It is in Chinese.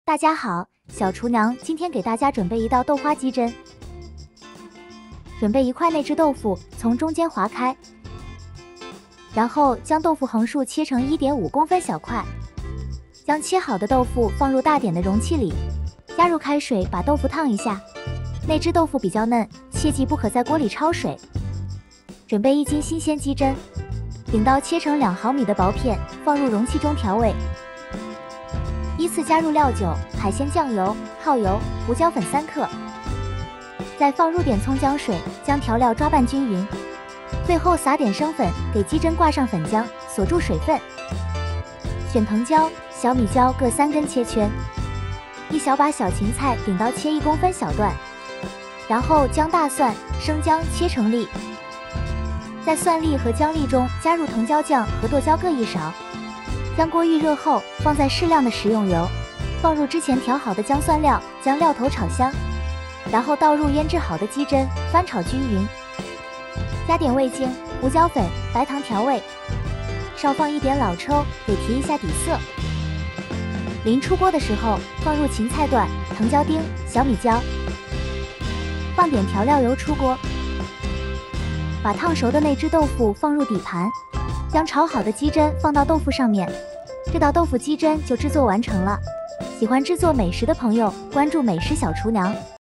大家好，小厨娘今天给大家准备一道豆花鸡胗。准备一块内置豆腐，从中间划开，然后将豆腐横竖切成1.5公分小块。将切好的豆腐放入大点的容器里，加入开水，把豆腐烫一下。内置豆腐比较嫩，切记不可在锅里焯水。准备1斤新鲜鸡胗，顶刀切成2毫米的薄片，放入容器中调味。依次加入料酒、海鲜酱油、耗油、胡椒粉3克，再放入点葱姜水，将调料抓拌均匀。最后撒点生粉，给鸡胗挂上粉浆，锁住水分。选藤椒、小米椒各3根切圈，一小把小芹菜顶刀切1公分小段，然后将大蒜、生姜切成粒，在蒜粒和姜粒中加入藤椒酱和剁椒各1勺。将锅预热后，放在适量的食用油，放入之前调好的姜蒜料，将料头炒香，然后倒入腌制好的鸡胗，翻炒均匀，加点味精、胡椒粉、白糖调味，少放一点老抽，给提一下底色。临出锅的时候，放入芹菜段、藤椒丁、小米椒，放点调料油出锅，把烫熟的内置豆腐放入底盘。将炒好的鸡胗放到豆腐上面，这道豆腐鸡胗就制作完成了。喜欢制作美食的朋友，关注美食小厨娘。